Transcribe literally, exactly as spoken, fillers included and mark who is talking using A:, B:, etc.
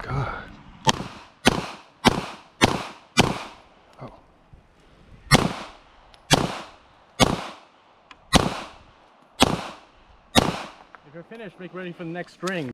A: God. Oh.
B: If you're finished, make ready for the next string.